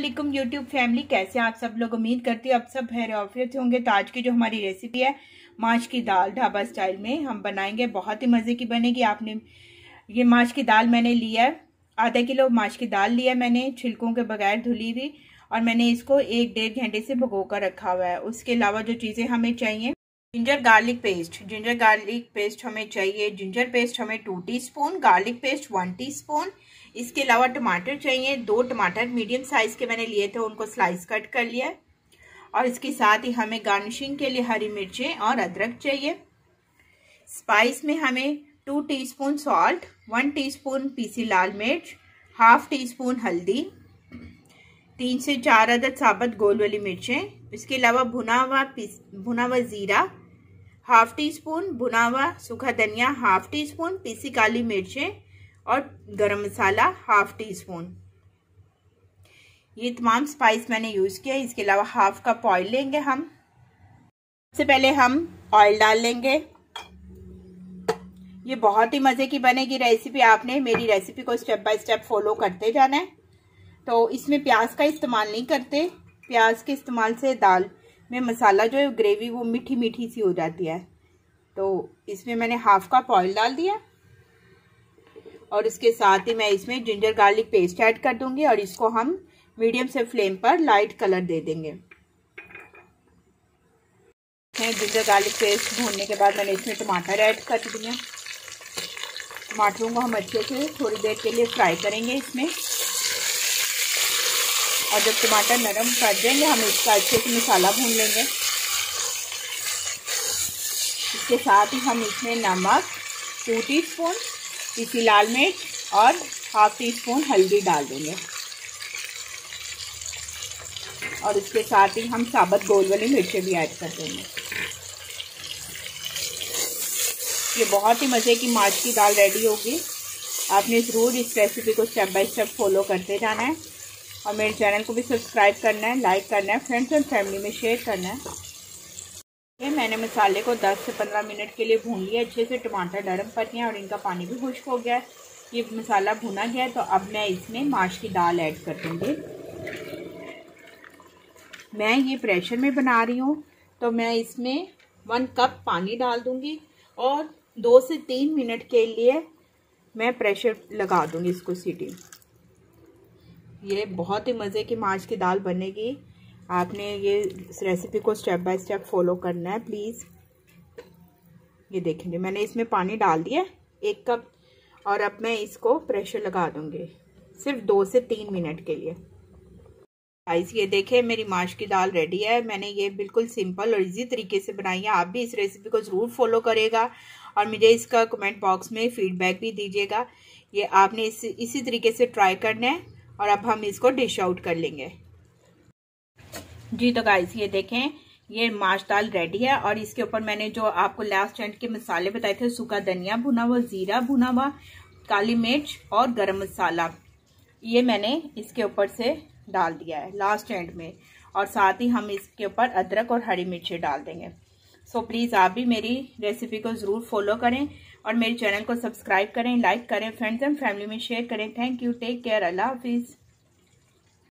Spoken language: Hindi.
वालेकुम यूट्यूब फैमिली, कैसे हैं आप सब लोग। उम्मीद करती हूँ आप सब खैर आफियत होंगे। तो आज की जो हमारी रेसिपी है माश की दाल ढाबा स्टाइल में हम बनाएंगे, बहुत ही मज़े की बनेगी। आपने ये माश की दाल मैंने लिया है, आधा किलो माश की दाल लिया मैंने, छिलकों के बगैर धुली हुई, और मैंने इसको 1-1.5 घंटे से भिगो कर रखा हुआ है। उसके अलावा जो चीज़ें हमें चाहिए, जिंजर गार्लिक पेस्ट हमें चाहिए। जिंजर पेस्ट हमें 2 टीस्पून, गार्लिक पेस्ट 1 टीस्पून। इसके अलावा टमाटर चाहिए, 2 टमाटर मीडियम साइज के मैंने लिए थे, उनको स्लाइस कट कर लिया। और इसके साथ ही हमें गार्निशिंग के लिए हरी मिर्चें और अदरक चाहिए। स्पाइस में हमें 2 टीस्पून सॉल्ट, 1 टीस्पून पीसी लाल मिर्च, हाफ टीस्पून हल्दी, 3 से 4 अदद साबुत गोल वाली मिर्चें। इसके अलावा भुना हुआ जीरा हाफ टीस्पून, भुना हुआ सूखा धनिया हाफ टीस्पून, पीसी काली मिर्चें और गरम मसाला हाफ टीस्पून। ये तमाम स्पाइस मैंने यूज किया। इसके अलावा हाफ कप ऑयल लेंगे हम। सबसे पहले हम ऑयल डाल लेंगे। ये बहुत ही मजे की बनेगी रेसिपी। आपने मेरी रेसिपी को स्टेप बाय स्टेप फॉलो करते जाना है। तो इसमें प्याज का इस्तेमाल नहीं करते। प्याज के इस्तेमाल से दाल में मसाला जो है ग्रेवी वो मीठी मीठी सी हो जाती है। तो इसमें मैंने हाफ कप ऑयल डाल दिया और इसके साथ ही मैं इसमें जिंजर गार्लिक पेस्ट ऐड कर दूंगी और इसको हम मीडियम से फ्लेम पर लाइट कलर दे देंगे। जिंजर गार्लिक पेस्ट भूनने के बाद मैंने इसमें टमाटर ऐड कर दिया। टमाटरों को हम अच्छे से थोड़ी देर के लिए फ्राई करेंगे इसमें, और जब टमाटर नरम कर देंगे हम इसका अच्छे से मसाला भून लेंगे। इसके साथ ही हम इसमें नमक 2 टीस्पून, पीसी लाल मिर्च और हाफ टीस्पून हल्दी डाल देंगे, और इसके साथ ही हम साबुत गोल वाली मिर्चें भी ऐड कर देंगे। ये बहुत ही मज़े की माश की दाल रेडी होगी। आपने ज़रूर इस रेसिपी को स्टेप बाय स्टेप फॉलो करते जाना है और मेरे चैनल को भी सब्सक्राइब करना है, लाइक करना है, फ्रेंड्स एंड फैमिली में शेयर करना है। ये मैंने मसाले को 10 से 15 मिनट के लिए भून लिया अच्छे से। टमाटर नरम पड़ गए और इनका पानी भी खुश्क हो गया है। ये मसाला भुना गया है। तो अब मैं इसमें माश की दाल ऐड कर दूँगी। मैं ये प्रेशर में बना रही हूँ, तो मैं इसमें 1 कप पानी डाल दूँगी और 2 से 3 मिनट के लिए मैं प्रेशर लगा दूँगी इसको सीटी। ये बहुत ही मज़े की माश की दाल बनेगी। आपने ये इस रेसिपी को स्टेप बाय स्टेप फॉलो करना है प्लीज़। ये देखेंगे मैंने इसमें पानी डाल दिया 1 कप, और अब मैं इसको प्रेशर लगा दूंगी सिर्फ 2 से 3 मिनट के लिए। गाइस ये देखें मेरी माश की दाल रेडी है। मैंने ये बिल्कुल सिंपल और इजी तरीके से बनाई है। आप भी इस रेसिपी को ज़रूर फॉलो करेगा और मुझे इसका कमेंट बॉक्स में फीडबैक भी दीजिएगा। ये आपने इसी तरीके से ट्राई करना है। और अब हम इसको डिश आउट कर लेंगे जी। तो गाइस ये देखें ये माश दाल रेडी है, और इसके ऊपर मैंने जो आपको लास्ट एंड के मसाले बताए थे, सूखा धनिया भुना हुआ, जीरा भुना हुआ, काली मिर्च और गरम मसाला, ये मैंने इसके ऊपर से डाल दिया है लास्ट एंड में। और साथ ही हम इसके ऊपर अदरक और हरी मिर्ची डाल देंगे। सो प्लीज़ आप भी मेरी रेसिपी को ज़रूर फॉलो करें और मेरे चैनल को सब्सक्राइब करें, लाइक करें, फ्रेंड्स एंड फैमिली में शेयर करें। थैंक यू, टेक केयर, अल्लाह हाफिज़।